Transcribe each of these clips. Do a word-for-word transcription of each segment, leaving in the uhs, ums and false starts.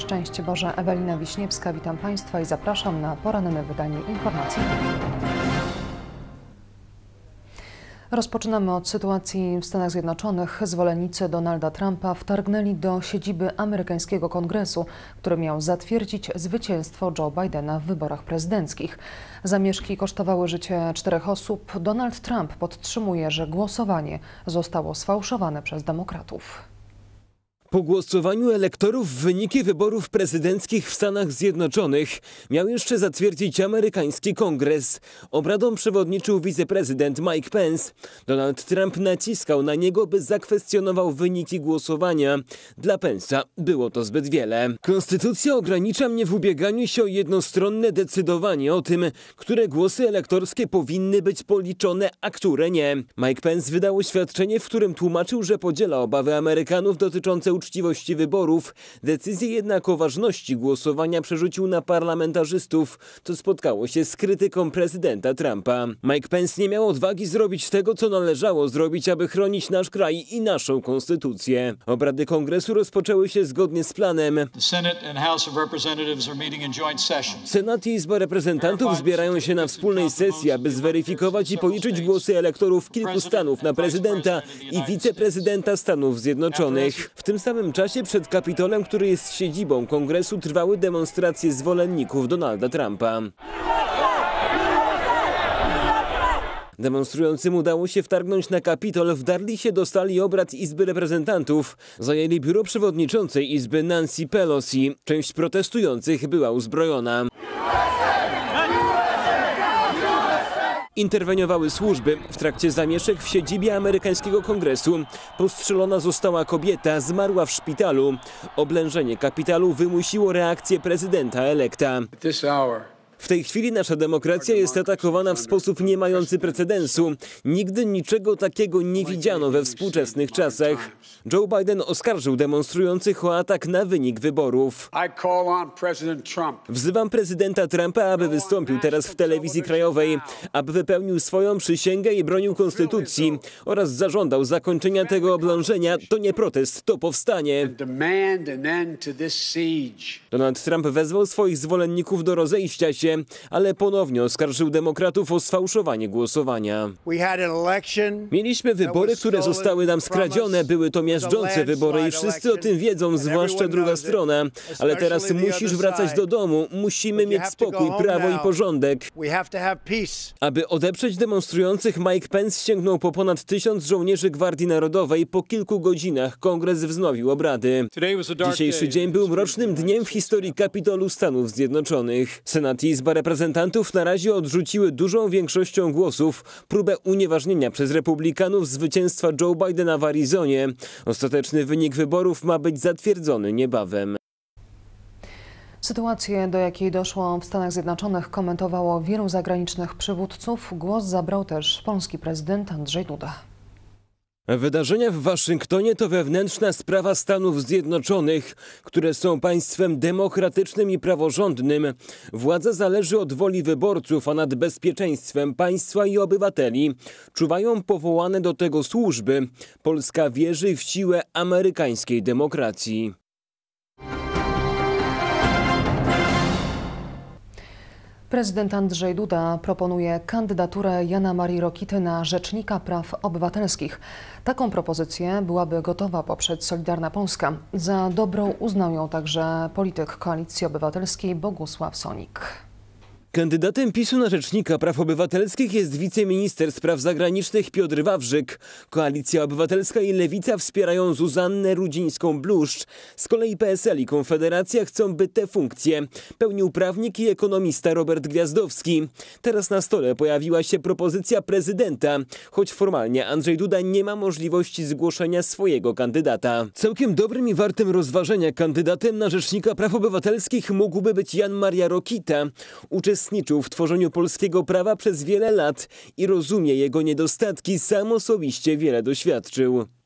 Szczęść Boże, Ewelina Wiśniewska, witam Państwa i zapraszam na poranne wydanie informacji. Rozpoczynamy od sytuacji w Stanach Zjednoczonych. Zwolennicy Donalda Trumpa wtargnęli do siedziby amerykańskiego Kongresu, który miał zatwierdzić zwycięstwo Joe Bidena w wyborach prezydenckich. Zamieszki kosztowały życie czterech osób. Donald Trump podtrzymuje, że głosowanie zostało sfałszowane przez demokratów. Po głosowaniu elektorów wyniki wyborów prezydenckich w Stanach Zjednoczonych miał jeszcze zatwierdzić amerykański Kongres. Obradom przewodniczył wiceprezydent Mike Pence. Donald Trump naciskał na niego, by zakwestionował wyniki głosowania. Dla Pence'a było to zbyt wiele. Konstytucja ogranicza mnie w ubieganiu się o jednostronne decydowanie o tym, które głosy elektorskie powinny być policzone, a które nie. Mike Pence wydał oświadczenie, w którym tłumaczył, że podziela obawy Amerykanów dotyczące uczciwości wyborów. Decyzję jednak o ważności głosowania przerzucił na parlamentarzystów, co spotkało się z krytyką prezydenta Trumpa. Mike Pence nie miał odwagi zrobić tego, co należało zrobić, aby chronić nasz kraj i naszą konstytucję. Obrady Kongresu rozpoczęły się zgodnie z planem. Senat i Izba Reprezentantów zbierają się na wspólnej sesji, aby zweryfikować i policzyć głosy elektorów kilku stanów na prezydenta i wiceprezydenta Stanów Zjednoczonych. W tym W samym czasie przed Kapitolem, który jest siedzibą Kongresu, trwały demonstracje zwolenników Donalda Trumpa. Demonstrującym udało się wtargnąć na Kapitol, wdarli się do sali obrad Izby Reprezentantów. Zajęli biuro przewodniczącej Izby Nancy Pelosi. Część protestujących była uzbrojona. Interweniowały służby. W trakcie zamieszek w siedzibie amerykańskiego Kongresu postrzelona została kobieta, zmarła w szpitalu. Oblężenie Kapitolu wymusiło reakcję prezydenta elekta. W tej chwili nasza demokracja jest atakowana w sposób nie mający precedensu. Nigdy niczego takiego nie widziano we współczesnych czasach. Joe Biden oskarżył demonstrujących o atak na wynik wyborów. Wzywam prezydenta Trumpa, aby wystąpił teraz w telewizji krajowej, aby wypełnił swoją przysięgę i bronił konstytucji oraz zażądał zakończenia tego oblężenia. To nie protest, to powstanie. Donald Trump wezwał swoich zwolenników do rozejścia się, ale ponownie oskarżył demokratów o sfałszowanie głosowania. Mieliśmy wybory, które zostały nam skradzione. Były to miażdżące wybory i wszyscy o tym wiedzą, zwłaszcza druga strona. Ale teraz musisz wracać do domu. Musimy mieć spokój, prawo i porządek. Aby odeprzeć demonstrujących, Mike Pence sięgnął po ponad tysiąc żołnierzy Gwardii Narodowej. Po kilku godzinach Kongres wznowił obrady. Dzisiejszy dzień był mrocznym dniem w historii Kapitolu Stanów Zjednoczonych. Senat i Izba Reprezentantów na razie odrzuciły dużą większością głosów próbę unieważnienia przez republikanów zwycięstwa Joe Bidena w Arizonie. Ostateczny wynik wyborów ma być zatwierdzony niebawem. Sytuację, do jakiej doszło w Stanach Zjednoczonych, komentowało wielu zagranicznych przywódców. Głos zabrał też polski prezydent Andrzej Duda. Wydarzenia w Waszyngtonie to wewnętrzna sprawa Stanów Zjednoczonych, które są państwem demokratycznym i praworządnym. Władza zależy od woli wyborców, a nad bezpieczeństwem państwa i obywateli czuwają powołane do tego służby. Polska wierzy w siłę amerykańskiej demokracji. Prezydent Andrzej Duda proponuje kandydaturę Jana Marii Rokity na Rzecznika Praw Obywatelskich. Taką propozycję byłaby gotowa poprzeć Solidarna Polska. Za dobrą uznał ją także polityk Koalicji Obywatelskiej Bogusław Sonik. Kandydatem PiSu na Rzecznika Praw Obywatelskich jest wiceminister spraw zagranicznych Piotr Wawrzyk. Koalicja Obywatelska i Lewica wspierają Zuzannę Rudzińską-Bluszcz. Z kolei P S L i Konfederacja chcą, by te funkcje pełnił prawnik i ekonomista Robert Gwiazdowski. Teraz na stole pojawiła się propozycja prezydenta, choć formalnie Andrzej Duda nie ma możliwości zgłoszenia swojego kandydata. Całkiem dobrym i wartym rozważenia kandydatem na Rzecznika Praw Obywatelskich mógłby być Jan Maria Rokita. Uczestniczył w tworzeniu polskiego prawa przez wiele lat i rozumie jego niedostatki, sam osobiście wiele doświadczył.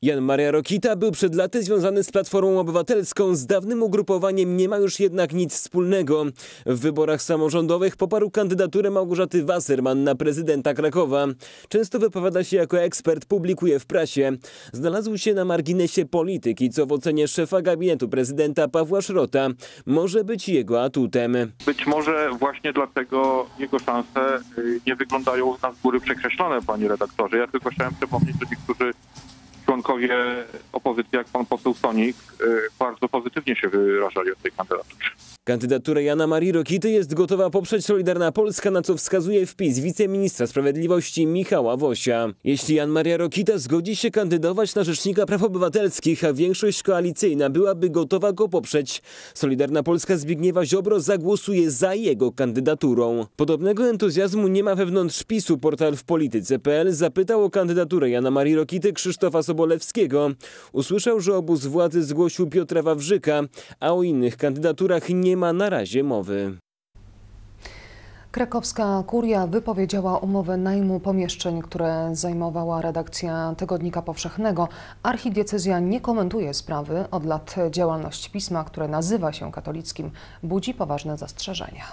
Jan Maria Rokita był przed laty związany z Platformą Obywatelską. Z dawnym ugrupowaniem nie ma już jednak nic wspólnego. W wyborach samorządowych poparł kandydaturę Małgorzaty Wasserman na prezydenta Krakowa. Często wypowiada się jako ekspert, publikuje w prasie. Znalazł się na marginesie polityki, co w ocenie szefa gabinetu prezydenta Pawła Szrota może być jego atutem. Być może właśnie dlatego jego szanse nie wyglądają na z góry przekreślone, panie redaktorze. Ja tylko chciałem przypomnieć, że niektórzy członkowie opozycji, jak pan poseł Sonik, bardzo pozytywnie się wyrażali o tej kandydaturze. Kandydaturę Jana Marii Rokity jest gotowa poprzeć Solidarna Polska, na co wskazuje wpis wiceministra sprawiedliwości Michała Wosia. Jeśli Jan Maria Rokita zgodzi się kandydować na rzecznika praw obywatelskich, a większość koalicyjna byłaby gotowa go poprzeć, Solidarna Polska Zbigniewa Ziobro zagłosuje za jego kandydaturą. Podobnego entuzjazmu nie ma wewnątrz PiSu. Portal w polityce kropka p l zapytał o kandydaturę Jana Marii Rokity Krzysztofa Sobolewskiego. Usłyszał, że obóz władzy zgłosił Piotra Wawrzyka, a o innych kandydaturach nie ma na razie mowy. Krakowska Kuria wypowiedziała umowę najmu pomieszczeń, które zajmowała redakcja Tygodnika Powszechnego. Archidiecezja nie komentuje sprawy. Od lat działalność pisma, które nazywa się katolickim, budzi poważne zastrzeżenia.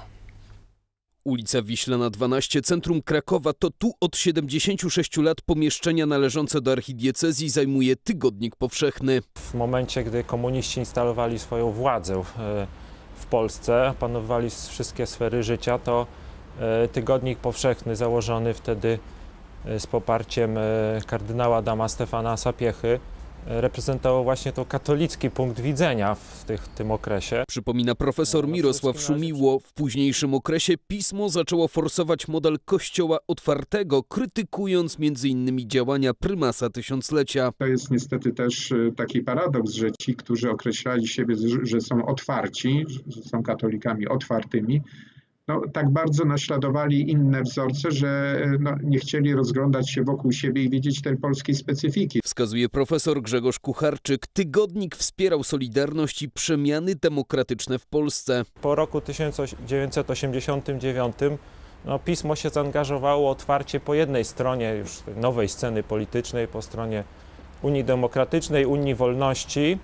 Ulica Wiślana dwanaście, centrum Krakowa, to tu od siedemdziesięciu sześciu lat pomieszczenia należące do archidiecezji zajmuje Tygodnik Powszechny. W momencie, gdy komuniści instalowali swoją władzę w Polsce, panowali wszystkie sfery życia, to Tygodnik Powszechny założony wtedy z poparciem kardynała Adama Stefana Sapiechy reprezentował właśnie to katolicki punkt widzenia w tych, tym okresie. Przypomina profesor Mirosław Szumiło. W późniejszym okresie pismo zaczęło forsować model kościoła otwartego, krytykując między innymi działania prymasa tysiąclecia. To jest niestety też taki paradoks, że ci, którzy określali siebie, że są otwarci, że są katolikami otwartymi, no, tak bardzo naśladowali inne wzorce, że no, nie chcieli rozglądać się wokół siebie i widzieć tej polskiej specyfiki. Wskazuje profesor Grzegorz Kucharczyk. Tygodnik wspierał Solidarność i przemiany demokratyczne w Polsce. Po roku tysiąc dziewięćset osiemdziesiątym dziewiątym no, pismo się zaangażowało otwarcie po jednej stronie już tej nowej sceny politycznej, po stronie Unii Demokratycznej, Unii Wolności.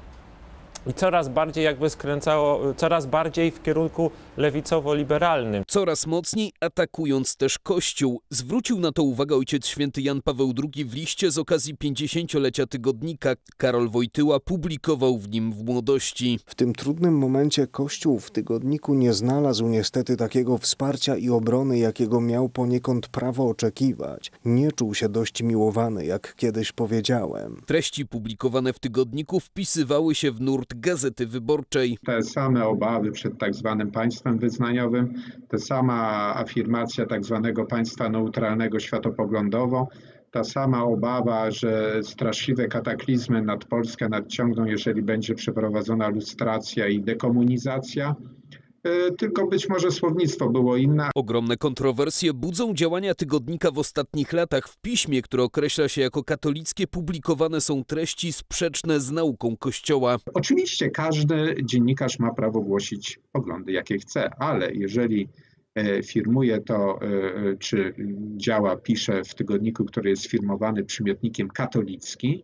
I coraz bardziej jakby skręcało, coraz bardziej w kierunku lewicowo-liberalnym. Coraz mocniej atakując też Kościół. Zwrócił na to uwagę ojciec święty Jan Paweł drugi w liście z okazji pięćdziesięciolecia tygodnika. Karol Wojtyła publikował w nim w młodości. W tym trudnym momencie Kościół w tygodniku nie znalazł niestety takiego wsparcia i obrony, jakiego miał poniekąd prawo oczekiwać. Nie czuł się dość miłowany, jak kiedyś powiedziałem. Treści publikowane w tygodniku wpisywały się w nurt Gazety Wyborczej. Te same obawy przed tak zwanym państwem wyznaniowym, ta sama afirmacja tak zwanego państwa neutralnego światopoglądowo, ta sama obawa, że straszliwe kataklizmy nad Polskę nadciągną, jeżeli będzie przeprowadzona lustracja i dekomunizacja. Tylko być może słownictwo było inne. Ogromne kontrowersje budzą działania tygodnika w ostatnich latach. W piśmie, które określa się jako katolickie, publikowane są treści sprzeczne z nauką Kościoła. Oczywiście każdy dziennikarz ma prawo głosić poglądy, jakie chce, ale jeżeli firmuje to, czy działa, pisze w tygodniku, który jest firmowany przymiotnikiem katolicki,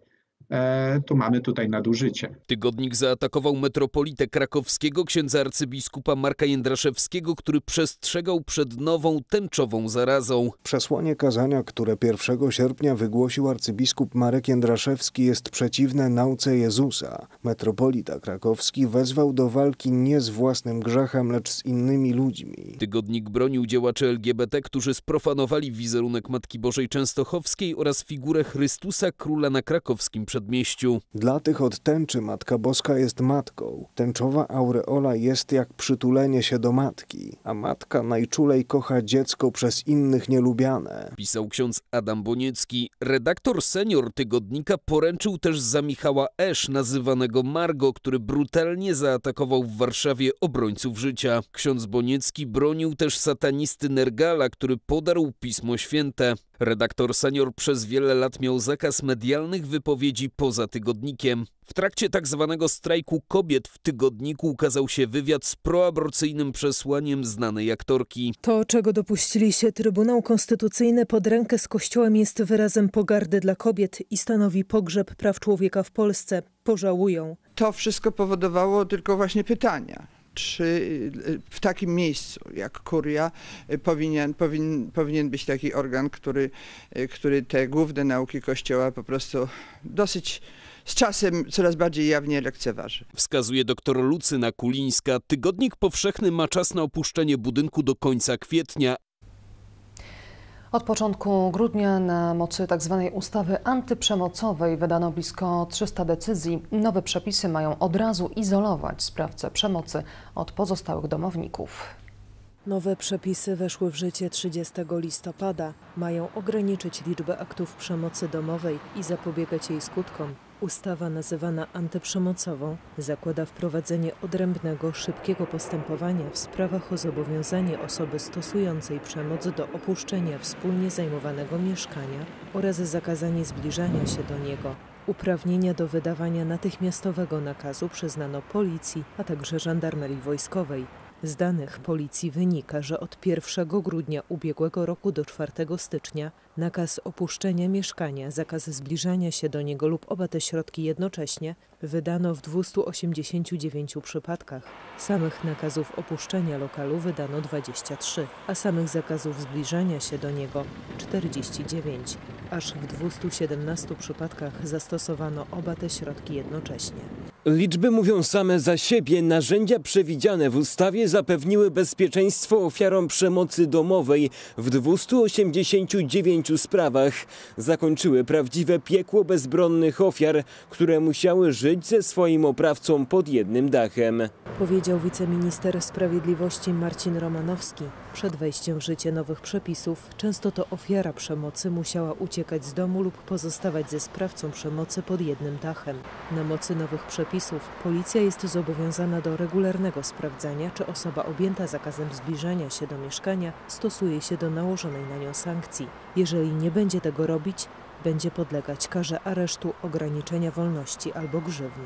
tu mamy tutaj nadużycie. Tygodnik zaatakował metropolitę krakowskiego, księdza arcybiskupa Marka Jędraszewskiego, który przestrzegał przed nową tęczową zarazą. Przesłanie kazania, które pierwszego sierpnia wygłosił arcybiskup Marek Jędraszewski, jest przeciwne nauce Jezusa. Metropolita krakowski wezwał do walki nie z własnym grzechem, lecz z innymi ludźmi. Tygodnik bronił działaczy L G B T, którzy sprofanowali wizerunek Matki Bożej Częstochowskiej oraz figurę Chrystusa Króla na krakowskim przedmieściu. Dla tych od tęczy Matka Boska jest matką. Tęczowa aureola jest jak przytulenie się do matki, a matka najczulej kocha dziecko przez innych nielubiane. Pisał ksiądz Adam Boniecki. Redaktor senior tygodnika poręczył też za Michała Esz, nazywanego Margo, który brutalnie zaatakował w Warszawie obrońców życia. Ksiądz Boniecki bronił też satanisty Nergala, który podarł Pismo Święte. Redaktor senior przez wiele lat miał zakaz medialnych wypowiedzi poza tygodnikiem. W trakcie tak zwanego strajku kobiet w tygodniku ukazał się wywiad z proaborcyjnym przesłaniem znanej aktorki. To, czego dopuścili się Trybunał Konstytucyjny pod rękę z Kościołem, jest wyrazem pogardy dla kobiet i stanowi pogrzeb praw człowieka w Polsce. Pożałują. To wszystko powodowało tylko właśnie pytania. Czy w takim miejscu jak kuria powinien, powin, powinien być taki organ, który, który te główne nauki Kościoła po prostu dosyć z czasem coraz bardziej jawnie lekceważy. Wskazuje dr Lucyna Kulińska. Tygodnik Powszechny ma czas na opuszczenie budynku do końca kwietnia. Od początku grudnia na mocy tzw. ustawy antyprzemocowej wydano blisko trzysta decyzji. Nowe przepisy mają od razu izolować sprawcę przemocy od pozostałych domowników. Nowe przepisy weszły w życie trzydziestego listopada. Mają ograniczyć liczbę aktów przemocy domowej i zapobiegać jej skutkom. Ustawa nazywana antyprzemocową zakłada wprowadzenie odrębnego, szybkiego postępowania w sprawach o zobowiązanie osoby stosującej przemoc do opuszczenia wspólnie zajmowanego mieszkania oraz zakazanie zbliżania się do niego. Uprawnienia do wydawania natychmiastowego nakazu przyznano policji, a także żandarmerii wojskowej. Z danych policji wynika, że od pierwszego grudnia ubiegłego roku do czwartego stycznia nakaz opuszczenia mieszkania, zakaz zbliżania się do niego lub oba te środki jednocześnie wydano w dwustu osiemdziesięciu dziewięciu przypadkach. Samych nakazów opuszczenia lokalu wydano dwadzieścia trzy, a samych zakazów zbliżania się do niego czterdzieści dziewięć. Aż w dwustu siedemnastu przypadkach zastosowano oba te środki jednocześnie. Liczby mówią same za siebie. Narzędzia przewidziane w ustawie zapewniły bezpieczeństwo ofiarom przemocy domowej w dwustu osiemdziesięciu dziewięciu sprawach. Zakończyły prawdziwe piekło bezbronnych ofiar, które musiały żyć ze swoim oprawcą pod jednym dachem. Powiedział wiceminister sprawiedliwości Marcin Romanowski. Przed wejściem w życie nowych przepisów często to ofiara przemocy musiała uciekać z domu lub pozostawać ze sprawcą przemocy pod jednym dachem. Na mocy nowych przepisów policja jest zobowiązana do regularnego sprawdzania, czy osoba objęta zakazem zbliżania się do mieszkania stosuje się do nałożonej na nią sankcji. Jeżeli nie będzie tego robić, będzie podlegać karze aresztu, ograniczenia wolności albo grzywny.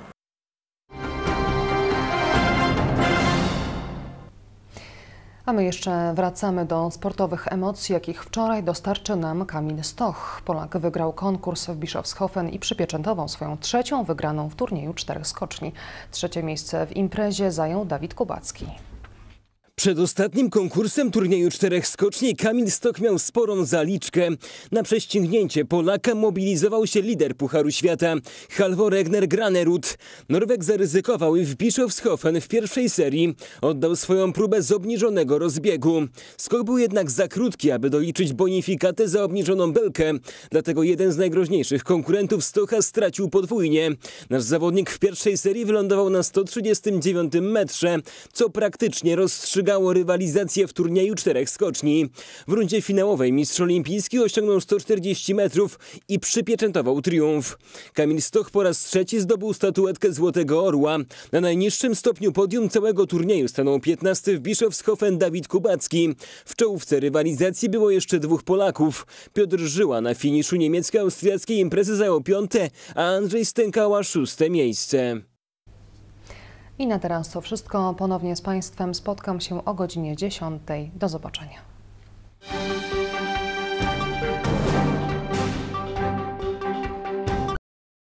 A my jeszcze wracamy do sportowych emocji, jakich wczoraj dostarczył nam Kamil Stoch. Polak wygrał konkurs w Bischofshofen i przypieczętował swoją trzecią wygraną w turnieju czterech skoczni. Trzecie miejsce w imprezie zajął Dawid Kubacki. Przed ostatnim konkursem turnieju czterech skoczni Kamil Stoch miał sporą zaliczkę. Na prześcignięcie Polaka mobilizował się lider Pucharu Świata, Halvor Egner Granerud. Norweg zaryzykował i w Bischofshofen w pierwszej serii oddał swoją próbę z obniżonego rozbiegu. Skok był jednak za krótki, aby doliczyć bonifikatę za obniżoną belkę. Dlatego jeden z najgroźniejszych konkurentów Stocha stracił podwójnie. Nasz zawodnik w pierwszej serii wylądował na sto trzydziestym dziewiątym metrze, co praktycznie rozstrzygało rywalizację w turnieju czterech skoczni. W rundzie finałowej mistrz olimpijski osiągnął sto czterdzieści metrów i przypieczętował triumf. Kamil Stoch po raz trzeci zdobył statuetkę Złotego Orła. Na najniższym stopniu podium całego turnieju stanął piętnasty w Bischofshofen Dawid Kubacki. W czołówce rywalizacji było jeszcze dwóch Polaków. Piotr Żyła na finiszu niemiecko-austriackiej imprezy zajął piąte, a Andrzej Stękała szóste miejsce. I na teraz to wszystko. Ponownie z Państwem spotkam się o godzinie dziesiątej. Do zobaczenia.